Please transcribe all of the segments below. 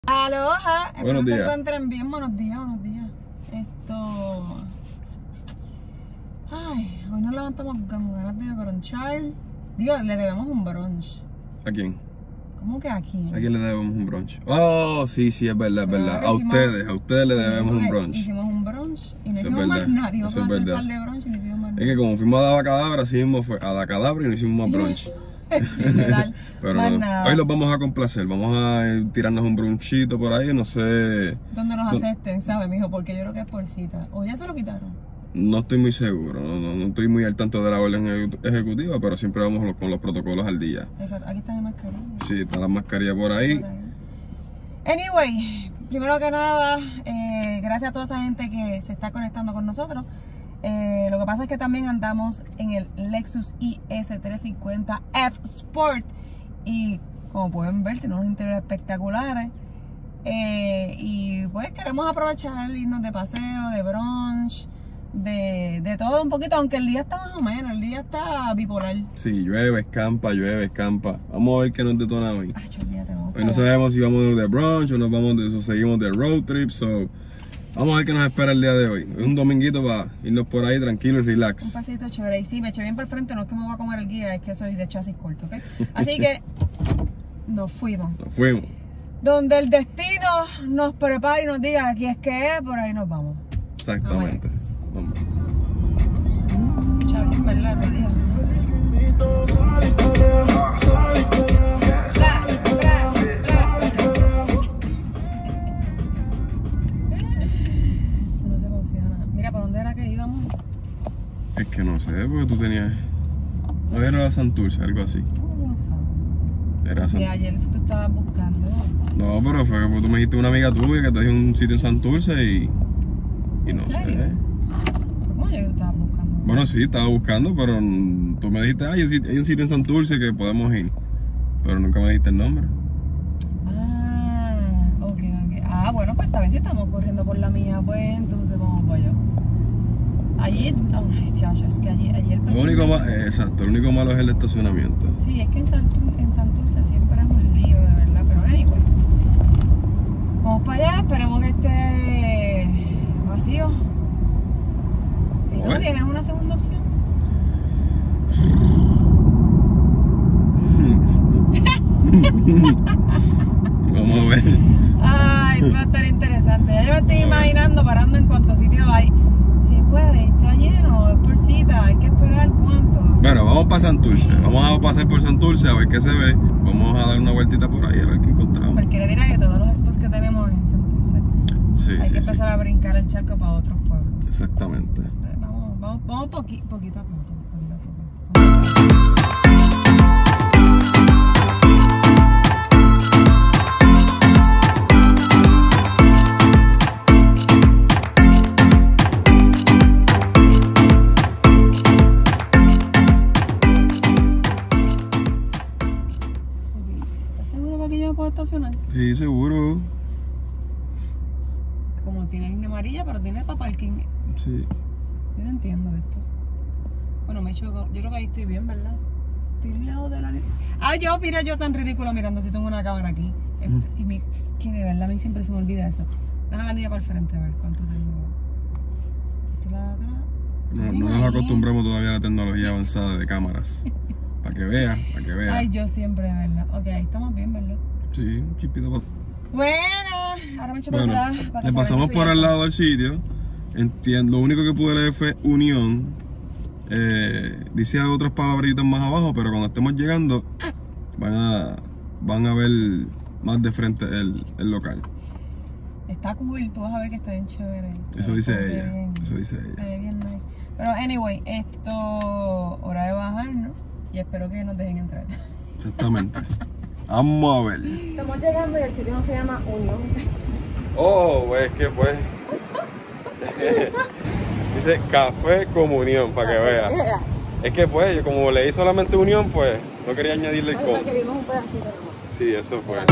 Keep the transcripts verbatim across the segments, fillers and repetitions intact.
Aloha, espero Buenos que se días. encuentren bien. Buenos días, buenos días. Esto. Ay, hoy nos levantamos con ganas de bronchar. Digo, le debemos un brunch. ¿A quién? ¿Cómo que aquí? ¿A quién le debemos un brunch? Oh, sí, sí, es verdad, es Pero verdad. ahora A hicimos- ustedes, a ustedes le debemos un brunch. Hicimos un brunch y no Eso es hicimos más verdad, nada. Digo que eso va a es ser un verdad. par de brunch y no hicimos más Es nada. que como fuimos a Dava Cadabra, sí mismo fue a la Cadabra y no hicimos más brunch. Literal, Pero más no. nada. Hoy los vamos a complacer, vamos a eh, tirarnos un brunchito por ahí, no sé. Donde nos No. acepten, ¿sabes, mijo? Porque yo creo que es por cita. O ya se lo quitaron. No estoy muy seguro, no, no, no estoy muy al tanto de la orden ejecu- ejecutiva, pero siempre vamos lo- con los protocolos al día. Exacto. Aquí está mi mascarilla. Sí, está la mascarilla por ahí. Por ahí. Anyway, primero que nada, eh, gracias a toda esa gente que se está conectando con nosotros. Eh, lo que pasa es que también andamos en el Lexus I S trescientos cincuenta F Sport y como pueden ver tiene unos interiores espectaculares. Eh, y pues queremos aprovechar, irnos de paseo, de brunch, de, de todo un poquito, aunque el día está más o menos, el día está bipolar. Sí, llueve, escampa, llueve, escampa. Vamos a ver qué nos detona hoy. Ay, olvídate, no. Hoy no sabemos si vamos de brunch o nos vamos de, o seguimos de road trip, so vamos a ver qué nos espera el día de hoy. Es un dominguito para irnos por ahí tranquilo y Un relax. pasito chévere. Y sí, me eché bien para el frente, no es que me voy a comer el guía, es que soy de chasis corto, ¿ok? Así que nos fuimos. Nos fuimos. Donde el destino nos prepare y nos diga aquí es que es, por ahí nos vamos. Exactamente. Vamos. Escucha bien, ¿verdad? Lo dije. Uno se emociona. Mira, ¿para dónde era que íbamos? Es que no sé, porque tú tenías. No era Santurce, algo así. ¿Cómo no sabes? Era Que Santurce. ayer tú estabas buscando. No, pero fue que tú me dijiste una amiga tuya que te dijo un sitio en Santurce y. Y no ¿En serio? sé. ¿Cómo yo que tú estabas buscando? Bueno, sí, estaba buscando, pero mm, tú me dijiste, ay, hay un sitio en Santurce que podemos ir. Pero nunca me dijiste el nombre. Ah, ok, ok. Ah, bueno, pues también si estamos corriendo por la mía, pues entonces vamos para allá. Allí, ay, chacho, es que allí, allí el Lo único ma- eh, exacto, lo único malo es el estacionamiento. Sí, es que en, Santur- en Santurce siempre es un lío, de verdad, pero anyway. Vamos para allá, esperemos que esté vacío. Si no, Bueno. tienes una segunda opción. Vamos a ver. Ay, va a estar interesante. Ya yo me estoy imaginando parando en cuántos sitios hay. Si puede, está lleno, es por cita, hay que esperar cuánto. Bueno, vamos para Santurce. Vamos a pasar por Santurce a ver qué se ve. Vamos a dar una vueltita por ahí a ver qué encontramos. Porque le dirá que todos los spots que tenemos en Santurce Sí, hay sí, que sí. empezar a brincar el charco para otros pueblos. Exactamente. Eh, Vamos, vamos, vamos poqui- poquito a poco. Poquito a poco. ¿Estás seguro que aquí yo me puedo estacionar? Sí, seguro. Como tiene línea amarilla, pero tiene para parking. Sí. Yo no entiendo esto. Bueno, me choco. Yo creo que ahí estoy bien, ¿verdad? Estoy lejos de la línea. Ah, yo, mira, yo tan ridículo mirando si tengo una cámara aquí. Mm. Y mi, que de verdad a mí siempre se me olvida eso. Deja la línea para el frente a ver cuánto tengo. Esta es la de atrás. No, Bien no nos ahí. acostumbramos todavía a la tecnología avanzada de cámaras. Para que veas, para que veas. Ay, yo siempre, de verdad. Ok, ahí estamos bien, ¿verdad? Sí, un chipito para. Bueno, ahora me echo para Bueno, atrás. para que le se vea pasamos que por soy al alta. lado del sitio. Entiendo, lo único que pude leer fue Unión. Eh, dice otras palabritas más abajo, pero cuando estemos llegando van a van a ver más de frente el, el local. Está cool, tú vas a ver que está bien chévere. Eso dice Se ve ella. bien. Eso dice Se ella. ve bien nice. Pero anyway, esto hora de bajar, ¿no? Y espero que nos dejen entrar. Exactamente. Vamos a ver. Estamos llegando y el sitio no se llama Unión. Oh, pues que pues. Dice Café Comunión, para que veas. Es que pues, yo como leí solamente Unión, pues no quería añadirle el Oye, código. que vimos un pedacito nomás. Sí, eso fue.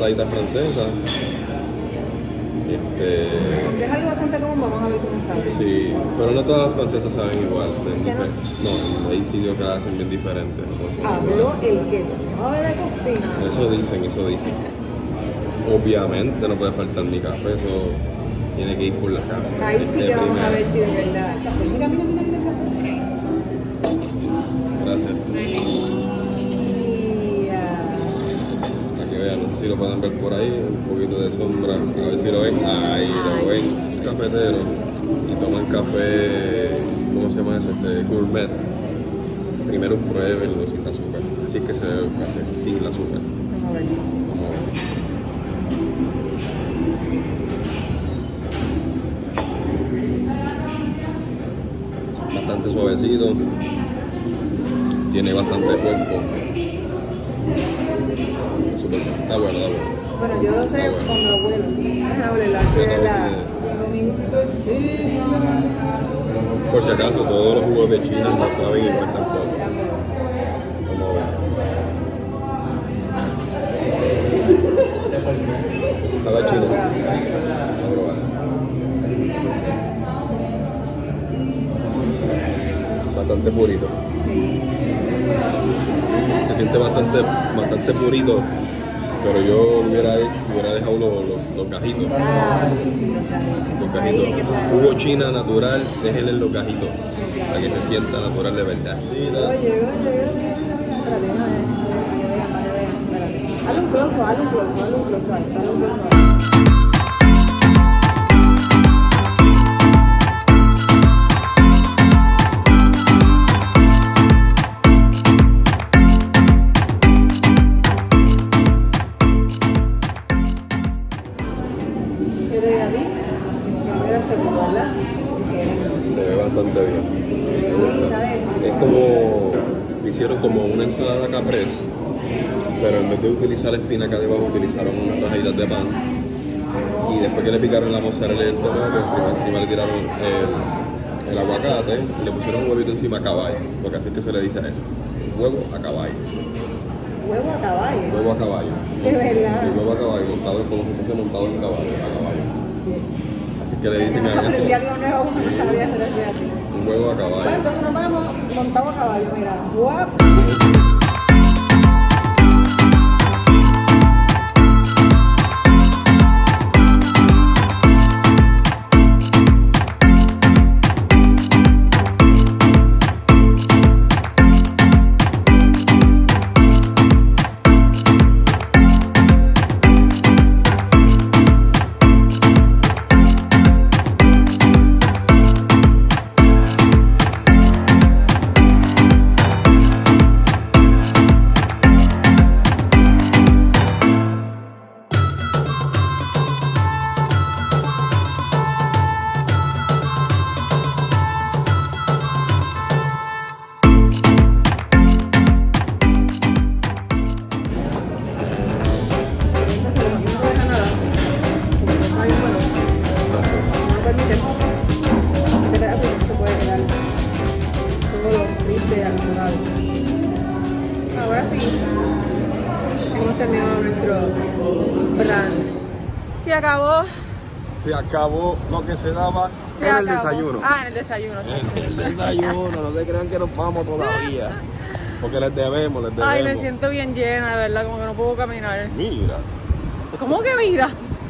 ensaladita francesa. Este... Aunque es algo bastante común, vamos a ver cómo sabe. Sí, pero no todas las francesas saben igual. ¿Qué no? No, hay sitios que la hacen bien diferentes. No Habló el que sabe de cocina. Eso dicen, eso dicen. Obviamente no puede faltar mi café, eso tiene que ir por la casa. Ahí sí este que vamos primero. a ver si de verdad. Mira, mira, mira, mira el café. Gracias. Para que vean, no sé si lo pueden ver por ahí, un poquito de sombra, a ver si lo ven. Ahí lo ven, el cafetero. Y toman café, ¿cómo se llama eso? Este, gourmet. Primero pruébenlo sin azúcar. Así es que se bebe un café sin el azúcar. Vamos a ver. Vamos a ver. Bastante suavecito, tiene bastante cuerpo. Super, está bueno, está bueno. Bueno, yo lo sé Ah, bueno. cuando lo huelo. Déjame olerla, Sí, que no, la. sí. Tengo mi chino. Por si acaso, todos los jugos de China no saben igual tampoco. Vamos a ver. Cada chino. Vamos a probar. Bastante purito. Se siente bastante, bastante purito, pero yo hubiera hecho, hubiera dejado los, los, los gajitos. Ah, sí, sí, o sea, Los ahí hay que gajitos. saber. Jugo China natural, déjenle los gajitos. Para que se sienta natural de verdad. Oye, oye, oye, oye. Espérate, déjame ver, para que vean, para que vean, espérate. Hazle un close, hazle un close, hazle un close ahí, hazle un close ahí. Yo te digo a ti que no era seguro, ¿verdad? Se ve bastante bien. Me gusta. Es como, hicieron como una ensalada caprese, pero en vez de utilizar espinaca debajo utilizaron unas rajitas de pan. Y después que le picaron la mozzarella y el tomate, encima le tiraron el, el aguacate y le pusieron un huevito encima a caballo, porque así es que se le dice a eso. Huevo a caballo. Huevo a caballo. Huevo a caballo. De verdad. Sí, huevo a caballo, montado como si fuese montado en caballo, a caballo. Así que le dicen a Aprendí eso. algo nuevo, no sabía hacer así. Un huevo a Bueno, caballo. entonces nos vamos montados a caballo, mira. Guap. Ahora sí, hemos terminado nuestro brunch. Se acabó. Se acabó lo que se daba Se en el acabó. desayuno. Ah, en el desayuno. sí. En el desayuno, no se crean que nos vamos todavía. Porque les debemos, les debemos. Ay, me siento bien llena, de verdad, como que no puedo caminar. Mira, ¿Cómo que mira?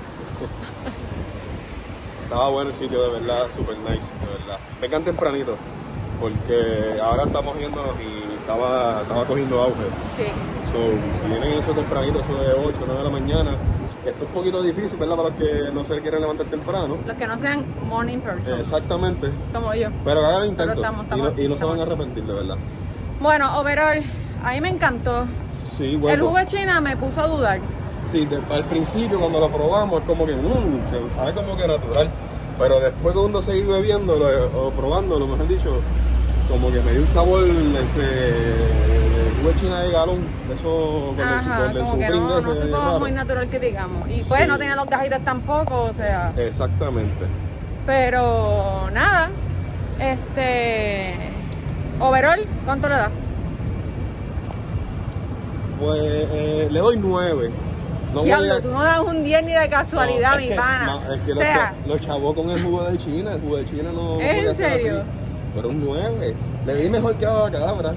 estaba bueno el sitio, de verdad, super nice, de verdad. Vengan tempranito, porque ahora estamos yéndonos y estaba, estaba cogiendo auge. Sí. So, si vienen eso tempranito, eso de ocho, nueve de la mañana, esto es un poquito difícil, ¿verdad? Para los que no se quieren levantar temprano. Los que no sean morning person, Exactamente. como yo. Pero hagan el intento Pero estamos- y no, estamos- y no se van a estamos- arrepentir, de verdad. Bueno, overall, a mí me encantó. Sí, El bueno. jugo de China me puso a dudar. Sí, de- al principio cuando lo probamos es como que, mmm, se sabe como que natural. Pero después cuando seguí bebiéndolo o probándolo, mejor dicho, como que me dio un sabor ese jugo de China de galón, de eso con Ajá, el, con el como que Supreme no, ese no se raro. toma muy natural que digamos. Y pues Sí. no tiene los gajitos tampoco, o sea. Exactamente. Pero nada, este. Overall, ¿cuánto le das? Pues eh, le doy nueve. No Diablo, voy a- tú no das un diez ni de casualidad, No, mi es que, pana. no, es que o lo, sea, cha- lo chavó con el jugo de China. El jugo de China no. no ¿en podía ser serio? así. Pero un nueve. Le di mejor que a la cabra.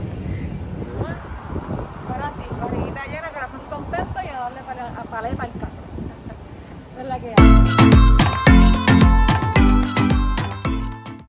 ahora sí, barriguita llena, corazón contento y a darle pale- a paleta al carro. Esa es la que hay.